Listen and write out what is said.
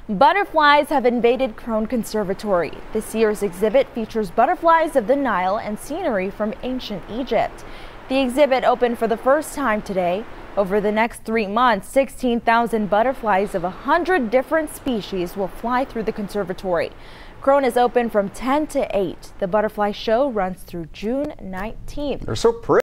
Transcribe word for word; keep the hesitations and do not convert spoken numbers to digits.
Butterflies have invaded Krohn Conservatory. This year's exhibit features butterflies of the Nile and scenery from ancient Egypt. The exhibit opened for the first time today. Over the next three months, sixteen thousand butterflies of one hundred different species will fly through the conservatory. Krohn is open from ten to eight. The butterfly show runs through June nineteenth. They're so pretty.